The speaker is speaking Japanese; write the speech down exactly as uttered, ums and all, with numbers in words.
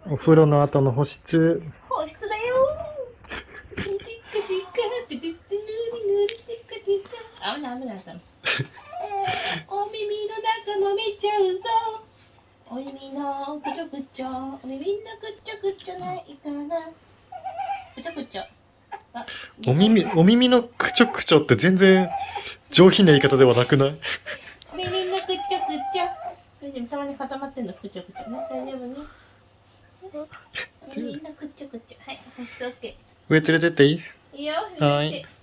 お風呂の後の保湿。 保湿だよ。あ、危ない危ない危ない。お耳の中も見ちゃうぞ。お耳のくちょくちょ、お耳のくちょくちょないかな。くちょくちょ。 お耳、お耳のくちょくちょって全然上品な言い方ではなくない？ お耳のくちょくちょ。大丈夫、たまに固まってんの、くちょくちょね。大丈夫ね。お耳のくちょくちょ。はい、保湿 OK。 上連れてっていい？ いいよ、 はい。